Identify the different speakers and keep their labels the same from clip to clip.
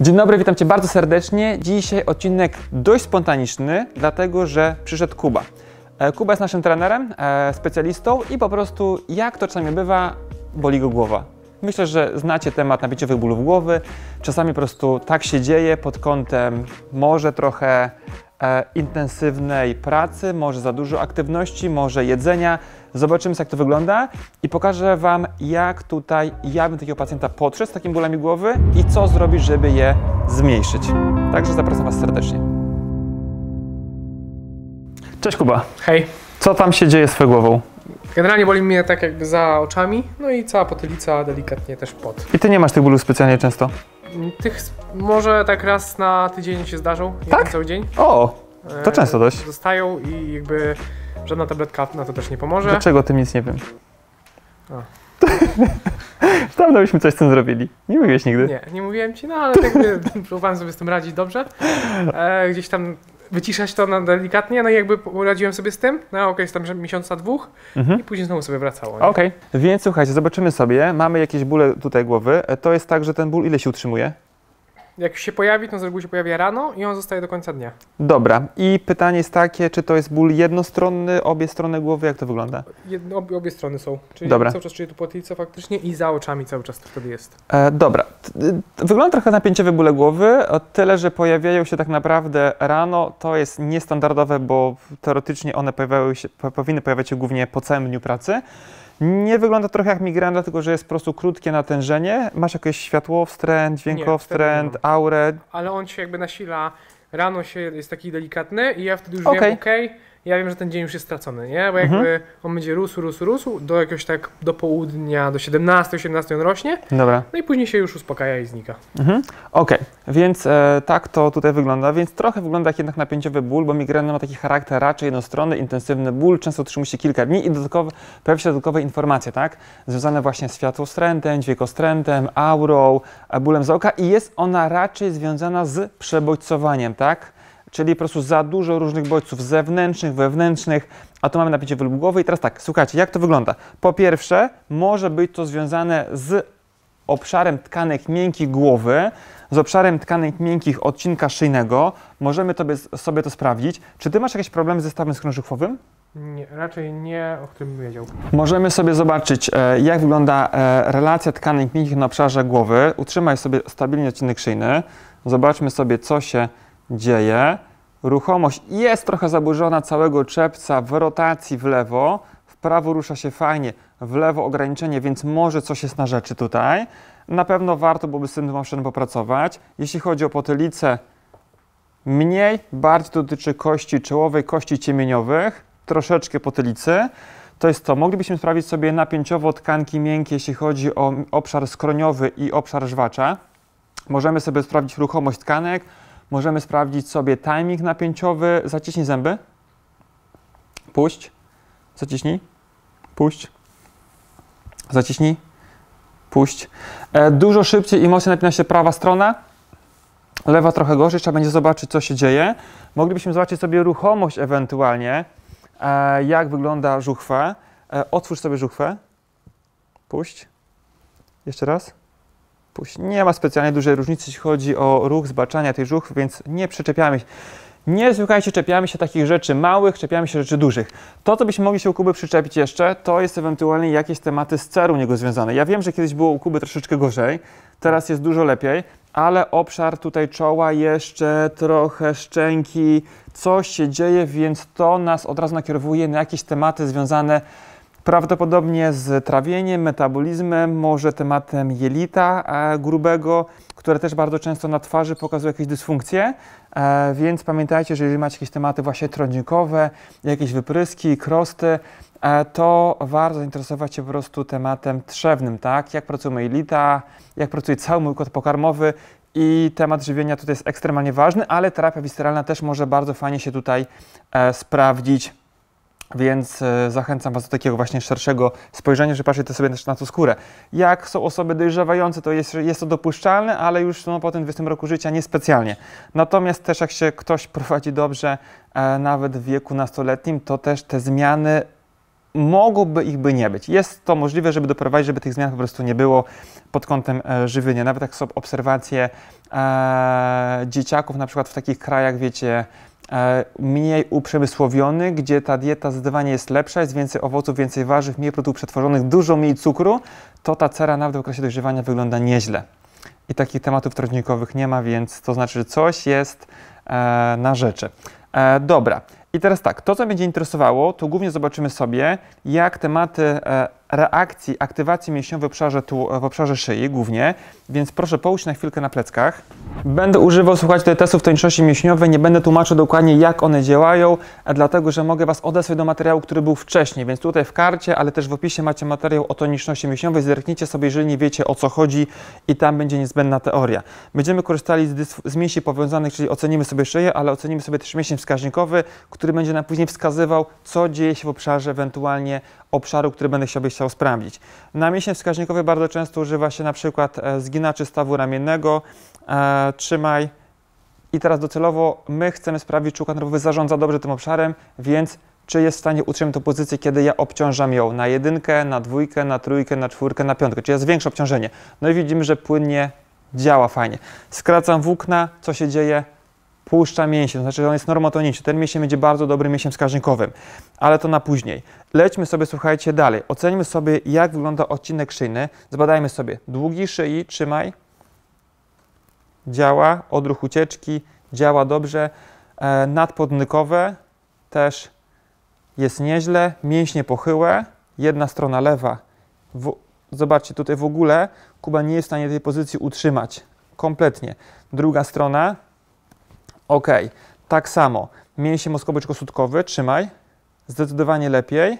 Speaker 1: Dzień dobry, witam Cię bardzo serdecznie. Dzisiaj odcinek dość spontaniczny, dlatego że przyszedł Kuba. Kuba jest naszym trenerem, specjalistą i po prostu, jak to czasami bywa, boli go głowa. Myślę, że znacie temat napięciowych bólów głowy. Czasami po prostu tak się dzieje pod kątem może trochę intensywnej pracy, może za dużo aktywności, może jedzenia. Zobaczymy, jak to wygląda i pokażę Wam, jak tutaj ja bym takiego pacjenta podszedł z takimi bólami głowy i co zrobić, żeby je zmniejszyć. Także zapraszam Was serdecznie. Cześć Kuba.
Speaker 2: Hej.
Speaker 1: Co tam się dzieje z Twoją głową?
Speaker 2: Generalnie boli mnie tak jakby za oczami, no i cała potylica, delikatnie też pod.
Speaker 1: I Ty nie masz tych bólów specjalnie często?
Speaker 2: Tych może tak raz na tydzień się zdarzą,
Speaker 1: tak?
Speaker 2: Cały dzień.
Speaker 1: O, to często dość.
Speaker 2: Zostają i jakby żadna tabletka na to też nie pomoże.
Speaker 1: Dlaczego o tym nic nie wiem? Dawno byśmy coś z tym zrobili. Nie mówiłeś nigdy.
Speaker 2: Nie mówiłem Ci, no ale tak jakby próbowałem sobie z tym radzić dobrze. Gdzieś tam wyciszać to na delikatnie, no i jakby radziłem sobie z tym, na okres tam miesiąca, dwóch i później znowu sobie wracało.
Speaker 1: Okej, więc słuchajcie, zobaczymy sobie, mamy jakieś bóle tutaj głowy, to jest tak, że ten ból ile się utrzymuje?
Speaker 2: Jak się pojawi, to z reguły się pojawia rano i on zostaje do końca dnia.
Speaker 1: Dobra, i pytanie jest takie, czy to jest ból jednostronny, obie strony głowy, jak to wygląda?
Speaker 2: Obie strony są, czyli
Speaker 1: dobra.
Speaker 2: Cały czas czuję tu potylicę faktycznie i za oczami cały czas to wtedy jest.
Speaker 1: Dobra, wygląda trochę napięciowe bóle głowy, o tyle, że pojawiają się tak naprawdę rano, to jest niestandardowe, bo teoretycznie one powinny pojawiać się głównie po całym dniu pracy. Nie wygląda trochę jak migrena, dlatego że jest po prostu krótkie natężenie. Masz jakieś światłowstręt, dźwiękowstręt, aurę?
Speaker 2: Ale on się jakby nasila, rano jest taki delikatny i ja wtedy już wiem, ja wiem, że ten dzień już jest stracony, nie? Bo jakby on będzie rósł, do jakiegoś tak do południa, do 17-18 on rośnie.
Speaker 1: Dobra.
Speaker 2: No i później się już uspokaja i znika.
Speaker 1: Okej, więc tak to tutaj wygląda, więc trochę wygląda jak jednak napięciowy ból, bo migrena ma taki charakter raczej jednostronny, intensywny ból, często utrzymuje się kilka dni i pojawia się dodatkowe informacje, tak? Związane właśnie z światłowstrętem, dźwiękostrętem, aurą, bólem z oka i jest ona raczej związana z przebodźcowaniem, tak? Czyli po prostu za dużo różnych bodźców zewnętrznych, wewnętrznych, a tu mamy napięcie ból głowy. I teraz tak, słuchajcie, jak to wygląda? Po pierwsze, może być to związane z obszarem tkanek miękkich głowy, z obszarem tkanek miękkich odcinka szyjnego. Możemy sobie to sprawdzić. Czy Ty masz jakieś problemy ze stawem skrążuchwowym?
Speaker 2: Nie, raczej nie, o którym bym wiedział.
Speaker 1: Możemy sobie zobaczyć, jak wygląda relacja tkanek miękkich na obszarze głowy. Utrzymaj sobie stabilnie odcinek szyjny. Zobaczmy sobie, co się dzieje. Ruchomość jest trochę zaburzona całego czepca w rotacji w lewo, w prawo rusza się fajnie, w lewo ograniczenie, więc może coś jest na rzeczy tutaj. Na pewno warto byłoby z tym obszarem popracować. Jeśli chodzi o potylicę, mniej, bardziej to dotyczy kości czołowej, kości ciemieniowych, troszeczkę potylicy. To jest to. Moglibyśmy sprawdzić sobie napięciowo tkanki miękkie, jeśli chodzi o obszar skroniowy i obszar żwacza. Możemy sobie sprawdzić ruchomość tkanek. Możemy sprawdzić sobie timing napięciowy. Zaciśnij zęby. Puść. Zaciśnij. Puść. Zaciśnij. Puść. Dużo szybciej i mocniej napina się prawa strona. Lewa trochę gorzej. Trzeba będzie zobaczyć, co się dzieje. Moglibyśmy zobaczyć sobie ruchomość ewentualnie. Jak wygląda żuchwa. Otwórz sobie żuchwę. Puść. Jeszcze raz. Puść. Nie ma specjalnie dużej różnicy, jeśli chodzi o ruch zbaczania tej żuchwy, więc nie przyczepiamy się. Nie, słuchajcie, czepiamy się takich rzeczy małych, czepiamy się rzeczy dużych. To, co byśmy mogli się u Kuby przyczepić jeszcze, to jest ewentualnie jakieś tematy z ceru u niego związane. Ja wiem, że kiedyś było u Kuby troszeczkę gorzej, teraz jest dużo lepiej, ale obszar tutaj czoła jeszcze, trochę szczęki, coś się dzieje, więc to nas od razu nakierowuje na jakieś tematy związane prawdopodobnie z trawieniem, metabolizmem, może tematem jelita grubego, które też bardzo często na twarzy pokazują jakieś dysfunkcje, więc pamiętajcie, że jeżeli macie jakieś tematy właśnie trądnikowe, jakieś wypryski, krosty, to warto zainteresować się po prostu tematem trzewnym, tak? Jak pracują jelita, jak pracuje cały mój układ pokarmowy i temat żywienia tutaj jest ekstremalnie ważny, ale terapia wisceralna też może bardzo fajnie się tutaj sprawdzić. Więc zachęcam Was do takiego właśnie szerszego spojrzenia, że patrzycie sobie też na tą skórę. Jak są osoby dojrzewające, to jest to dopuszczalne, ale już po tym 20 roku życia niespecjalnie. Natomiast też jak się ktoś prowadzi dobrze, nawet w wieku nastoletnim, to też te zmiany mogłoby ich by nie być. Jest to możliwe, żeby doprowadzić, żeby tych zmian po prostu nie było pod kątem żywienia. Nawet jak są obserwacje dzieciaków, na przykład w takich krajach, wiecie, mniej uprzemysłowionych, gdzie ta dieta zdecydowanie jest lepsza, jest więcej owoców, więcej warzyw, mniej produktów przetworzonych, dużo mniej cukru, to ta cera nawet w okresie dojrzewania wygląda nieźle. I takich tematów trodnikowych nie ma, więc to znaczy, że coś jest na rzeczy. Dobra. I teraz tak, to co będzie interesowało, to głównie zobaczymy sobie, jak tematy reakcji, aktywacji mięśniowej w obszarze szyi głównie, więc proszę połóż na chwilkę na pleckach. Będę używał, słuchajcie, tutaj testów toniczności mięśniowej, nie będę tłumaczył dokładnie, jak one działają, dlatego, że mogę Was odesłać do materiału, który był wcześniej, więc tutaj w karcie, ale też w opisie macie materiał o toniczności mięśniowej, zerknijcie sobie, jeżeli nie wiecie, o co chodzi i tam będzie niezbędna teoria. Będziemy korzystali z mięśni powiązanych, czyli ocenimy sobie szyję, ale ocenimy sobie też mięsień wskaźnikowy, który będzie nam później wskazywał, co dzieje się w obszarze ewentualnie obszaru, który będę chciał sprawdzić. Na mięsień wskaźnikowy bardzo często używa się na przykład zginaczy stawu ramiennego. Trzymaj. I teraz docelowo my chcemy sprawdzić, czy układ nerwowy zarządza dobrze tym obszarem, więc czy jest w stanie utrzymać tę pozycję, kiedy ja obciążam ją na 1, na 2, na 3, na 4, na 5, czy jest większe obciążenie. No i widzimy, że płynnie działa fajnie. Skracam włókna, co się dzieje? Puszcza mięsień, to znaczy, że on jest normotoniczny. Ten mięsień będzie bardzo dobrym mięsiem wskaźnikowym, ale to na później. Lećmy sobie, słuchajcie, dalej. Ocenimy sobie, jak wygląda odcinek szyjny. Zbadajmy sobie długi szyi, trzymaj. Działa, odruch ucieczki, działa dobrze. Nadpodnykowe też jest nieźle. Mięśnie pochyłe, jedna strona lewa. Zobaczcie, tutaj w ogóle Kuba nie jest w stanie tej pozycji utrzymać kompletnie. Druga strona. Ok, tak samo. Mięsień moskowo-czkosudkowy, trzymaj. Zdecydowanie lepiej.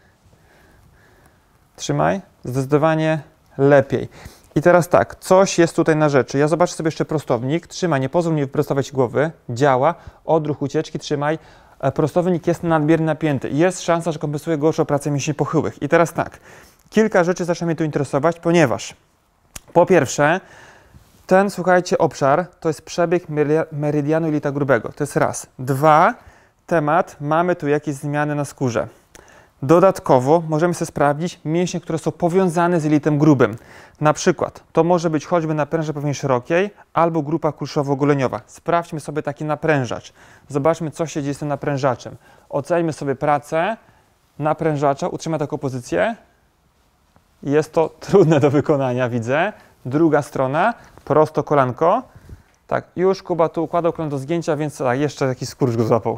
Speaker 1: Trzymaj. Zdecydowanie lepiej. I teraz tak, coś jest tutaj na rzeczy. Ja zobaczę sobie jeszcze prostownik. Trzymaj, nie pozwól mi wyprostować głowy. Działa. Odruch ucieczki, trzymaj. Prostownik jest nadmiernie napięty. Jest szansa, że kompensuje gorszą pracę mięśni pochyłych. I teraz tak, kilka rzeczy zaczyna mnie tu interesować, ponieważ po pierwsze, ten, słuchajcie, obszar to jest przebieg meridianu jelita grubego. To jest raz. Dwa, temat, mamy tu jakieś zmiany na skórze. Dodatkowo możemy sobie sprawdzić mięśnie, które są powiązane z jelitem grubym. Na przykład to może być choćby napręża powierzchni szerokiej albo grupa kulszowo-goleniowa. Sprawdźmy sobie taki naprężacz. Zobaczmy, co się dzieje z tym naprężaczem. Oceńmy sobie pracę naprężacza, utrzyma taką pozycję. Jest to trudne do wykonania, widzę. Druga strona, prosto kolanko. Tak, już Kuba tu układał kolano do zgięcia, więc tak, jeszcze jakiś skurcz go złapał.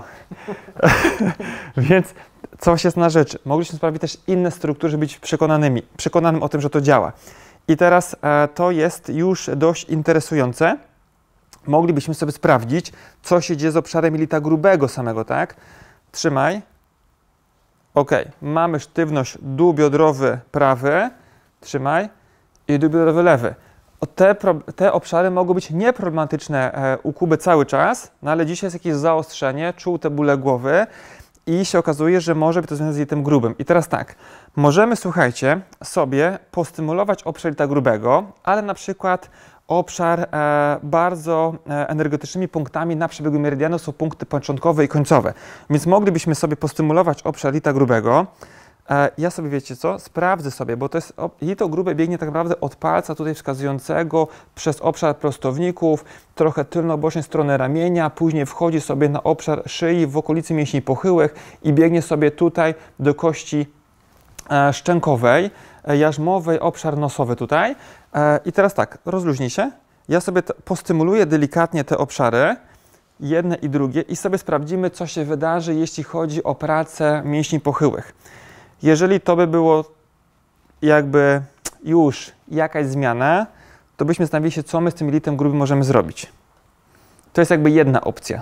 Speaker 1: Więc coś jest na rzeczy. Mogliśmy sprawdzić też inne struktury, żeby być przekonanym o tym, że to działa. I teraz to jest już dość interesujące. Moglibyśmy sobie sprawdzić, co się dzieje z obszarem jelita grubego samego, tak? Trzymaj. Ok, mamy sztywność dół biodrowy prawy. Trzymaj. I dół biodrowy lewy. Te obszary mogą być nieproblematyczne u Kuby cały czas, no ale dzisiaj jest jakieś zaostrzenie, czuł te bóle głowy i się okazuje, że może być to związane z jelitem grubym. I teraz tak, możemy, słuchajcie, sobie postymulować obszar jelita grubego, ale na przykład obszar bardzo energetycznymi punktami na przebiegu meridianu są punkty początkowe i końcowe. Więc moglibyśmy sobie postymulować obszar jelita grubego. Ja sobie, wiecie co, sprawdzę sobie, bo to jest jelito grube biegnie tak naprawdę od palca tutaj wskazującego przez obszar prostowników, trochę tylno-bocznej strony ramienia, później wchodzi sobie na obszar szyi w okolicy mięśni pochyłych i biegnie sobie tutaj do kości szczękowej, jarzmowej, obszar nosowy tutaj. I teraz tak, rozluźnij się. Ja sobie postymuluję delikatnie te obszary, jedne i drugie i sobie sprawdzimy, co się wydarzy, jeśli chodzi o pracę mięśni pochyłych. Jeżeli to by było jakby już jakaś zmiana, to byśmy zastanawiali się, co my z tym jelitem grubym możemy zrobić. To jest jakby jedna opcja.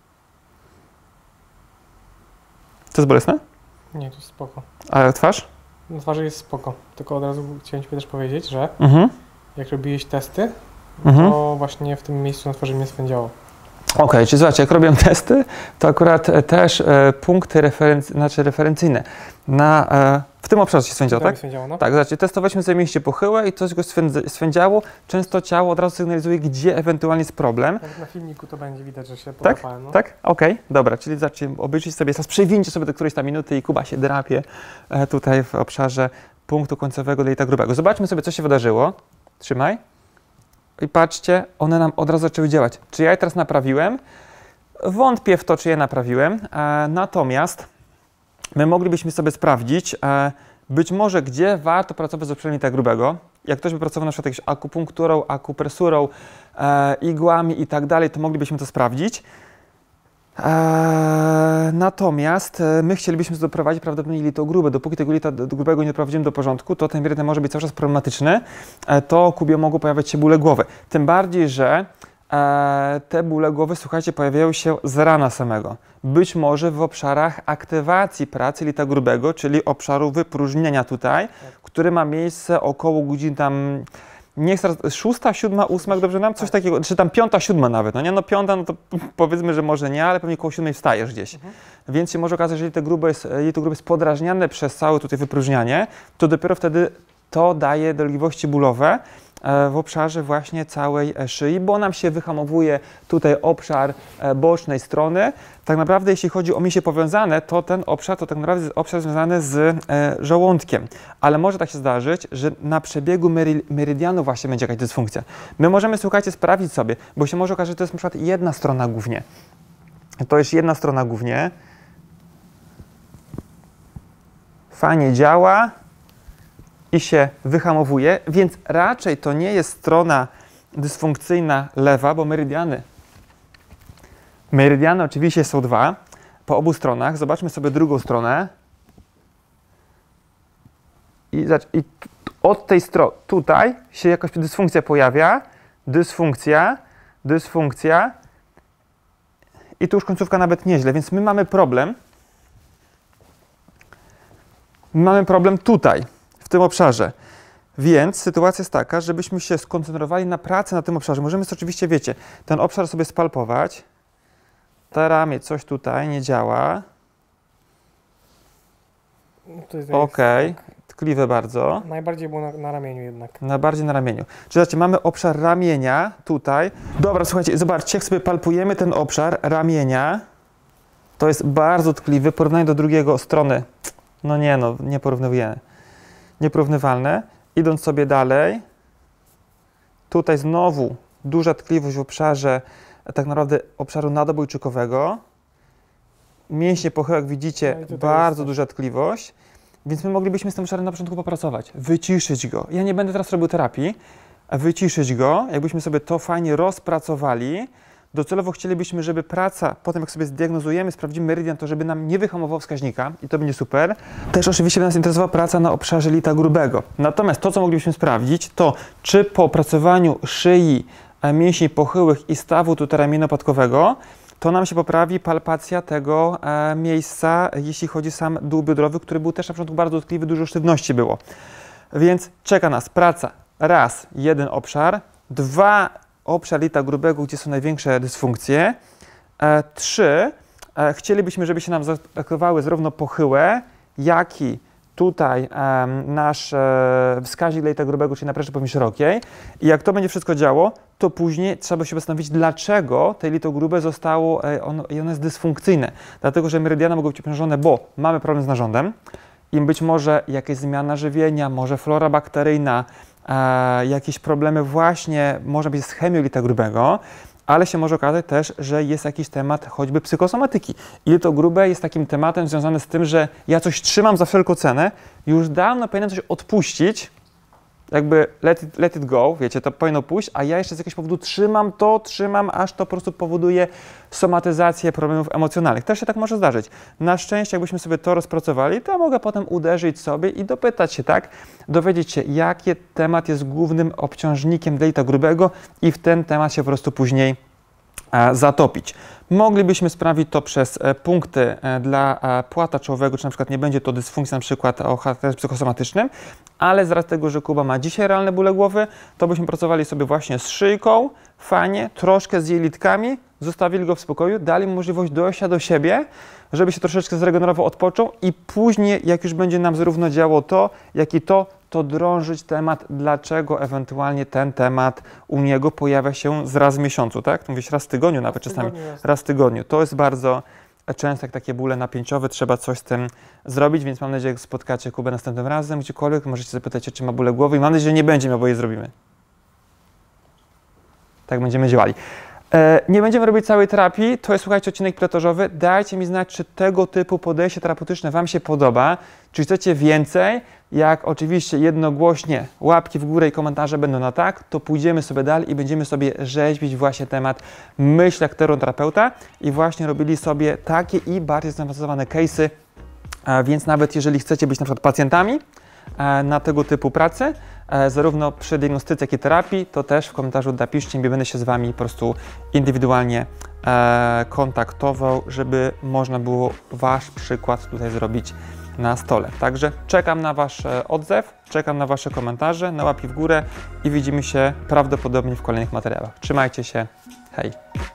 Speaker 1: To jest bolesne?
Speaker 2: Nie, to jest spoko.
Speaker 1: A twarz?
Speaker 2: Na twarzy jest spoko. Tylko od razu chciałem Ci też powiedzieć, że jak robiłeś testy, to właśnie w tym miejscu na twarzy mnie swędziało.
Speaker 1: Okej, czyli zobaczcie, jak robię testy, to akurat też punkty referencyjne na W tym obszarze się swędziało, tak?
Speaker 2: Swędziało, no.
Speaker 1: Tak, znaczy testowaliśmy sobie mięśnie pochyłe i coś go swędziało. Często ciało od razu sygnalizuje, gdzie ewentualnie jest problem.
Speaker 2: Nawet na filmiku to będzie widać, że się
Speaker 1: Tak?
Speaker 2: połapałem. No.
Speaker 1: Tak? Okej, dobra, czyli zacznijmy obejrzeć sobie, teraz przewincie sobie do którejś tam minuty i Kuba się drapie tutaj w obszarze punktu końcowego delta grubego. Zobaczmy sobie, co się wydarzyło. Trzymaj. I patrzcie, one nam od razu zaczęły działać. Czy ja je teraz naprawiłem? Wątpię w to, czy je naprawiłem, natomiast my moglibyśmy sobie sprawdzić, być może gdzie warto pracować z obszarem delta grubego. Jak ktoś by pracował na przykład jakąś akupunkturą, akupresurą, igłami i tak dalej, to moglibyśmy to sprawdzić. Natomiast my chcielibyśmy doprowadzić prawdopodobnie jelito grube. Dopóki tego jelita grubego nie doprowadzimy do porządku, to ten meridian może być cały czas problematyczny. To Kubie mogą pojawiać się bóle głowy. Tym bardziej, że te bóle głowy, słuchajcie, pojawiają się z rana samego. Być może w obszarach aktywacji pracy jelita grubego, czyli obszaru wypróżnienia tutaj, który ma miejsce około godzin tam, nie chcę, 6, 7, 8, jak dobrze nam? Coś takiego, czy tam 5, 7 nawet, no nie, no 5, no to powiedzmy, że może nie, ale pewnie koło 7 wstajesz gdzieś. Więc się może okazać, że jelito grube jest podrażniane przez całe tutaj wypróżnianie, to dopiero wtedy to daje dolegliwości bólowe w obszarze właśnie całej szyi, bo nam się wyhamowuje tutaj obszar bocznej strony. Tak naprawdę jeśli chodzi o mięśnie powiązane, to ten obszar to tak naprawdę jest obszar związany z żołądkiem. Ale może tak się zdarzyć, że na przebiegu meridianu właśnie będzie jakaś dysfunkcja. My możemy, słuchajcie, sprawdzić sobie, bo się może okazać, że to jest na przykład jedna strona głównie. To jest jedna strona głównie. Fajnie działa i się wyhamowuje, więc raczej to nie jest strona dysfunkcyjna lewa, bo meridiany oczywiście są dwa po obu stronach. Zobaczmy sobie drugą stronę. I od tej strony, tutaj się jakaś dysfunkcja pojawia. Dysfunkcja. I tu już końcówka nawet nieźle, więc my mamy problem. Mamy problem tutaj, w tym obszarze. Więc sytuacja jest taka, żebyśmy się skoncentrowali na pracy na tym obszarze. Możemy sobie oczywiście, wiecie, ten obszar sobie spalpować. Te ramię, coś tutaj nie działa. Okej, tkliwe bardzo.
Speaker 2: Najbardziej było na ramieniu jednak.
Speaker 1: Najbardziej na ramieniu. Czyli zobaczcie, mamy obszar ramienia tutaj. Dobra, słuchajcie, zobaczcie, jak sobie palpujemy ten obszar ramienia. To jest bardzo tkliwy. Porównanie do drugiego strony. No nie, no, nie porównujemy. Nieporównywalne. Idąc sobie dalej, tutaj znowu duża tkliwość w obszarze, tak naprawdę obszaru nadobojczykowego. Mięśnie pochyłek, jak widzicie,
Speaker 2: No
Speaker 1: bardzo duża tkliwość, więc my moglibyśmy z tym obszarem na początku popracować, wyciszyć go. Ja nie będę teraz robił terapii, wyciszyć go, jakbyśmy sobie to fajnie rozpracowali. Docelowo chcielibyśmy, żeby praca, potem jak sobie zdiagnozujemy, sprawdzimy meridian, to żeby nam nie wyhamował wskaźnika i to będzie super. Też oczywiście nas interesowała praca na obszarze jelita grubego. Natomiast to, co moglibyśmy sprawdzić, to czy po opracowaniu szyi, mięśni pochyłych i stawu tutaj ramienno-podkowego, to nam się poprawi palpacja tego miejsca, jeśli chodzi o sam dół biodrowy, który był też na początku bardzo dotkliwy, dużo sztywności było. Więc czeka nas praca. Raz, jeden obszar. Dwa, obszar jelita grubego, gdzie są największe dysfunkcje. Trzy, chcielibyśmy, żeby się nam zachowały zarówno pochyłe, jak i tutaj nasz wskaźnik jelita grubego, czyli naprężenie powierzchni szerokiej. I jak to będzie wszystko działo, to później trzeba się zastanowić, dlaczego to jelito grube zostało, ono jest dysfunkcyjne. Dlatego, że meridiany mogą być obciążone, bo mamy problem z narządem i być może jakaś zmiana żywienia, może flora bakteryjna, jakieś problemy właśnie, może być z chemią jelita grubego, ale się może okazać też, że jest jakiś temat choćby psychosomatyki. Jelito grube jest takim tematem związanym z tym, że ja coś trzymam za wszelką cenę, już dawno powinienem coś odpuścić, jakby let it go, wiecie, to powinno pójść, a ja jeszcze z jakiegoś powodu trzymam, aż to po prostu powoduje somatyzację problemów emocjonalnych. Też się tak może zdarzyć. Na szczęście, jakbyśmy sobie to rozpracowali, to ja mogę potem uderzyć sobie i dopytać się, tak, dowiedzieć się, jaki temat jest głównym obciążnikiem jelita grubego i w ten temat się po prostu później zatopić. Moglibyśmy sprawić to przez punkty dla płata czołowego, czy na przykład nie będzie to dysfunkcja na przykład o charakterze psychosomatycznym, ale z racji tego, że Kuba ma dzisiaj realne bóle głowy, to byśmy pracowali sobie właśnie z szyjką, fajnie, troszkę z jelitkami, zostawili go w spokoju, dali mu możliwość dojścia do siebie, żeby się troszeczkę zregenerował, odpoczął i później, jak już będzie nam zarówno działo to, jak i to drążyć temat, dlaczego ewentualnie ten temat u niego pojawia się raz w miesiącu, tak? Mówisz raz w tygodniu nawet czasami, raz w tygodniu. To jest bardzo często jak takie bóle napięciowe, trzeba coś z tym zrobić, więc mam nadzieję, że jak spotkacie Kubę następnym razem, gdziekolwiek, możecie zapytać, czy ma bóle głowy i mam nadzieję, że nie będzie miał, bo je zrobimy. Tak będziemy działali. Nie będziemy robić całej terapii, to jest, słuchajcie, odcinek pilotażowy. Dajcie mi znać, czy tego typu podejście terapeutyczne Wam się podoba, czy chcecie więcej. Jak oczywiście jednogłośnie łapki w górę i komentarze będą na tak, to pójdziemy sobie dalej i będziemy sobie rzeźbić właśnie temat myśl jak terapeuta i właśnie robili sobie takie i bardziej zaawansowane case'y, więc nawet jeżeli chcecie być na przykład pacjentami na tego typu pracy, zarówno przy diagnostyce, jak i terapii, to też w komentarzu napiszcie mi, będę się z Wami po prostu indywidualnie kontaktował, żeby można było Wasz przykład tutaj zrobić na stole. Także czekam na Wasz odzew, czekam na Wasze komentarze, na łapki w górę i widzimy się prawdopodobnie w kolejnych materiałach. Trzymajcie się, hej!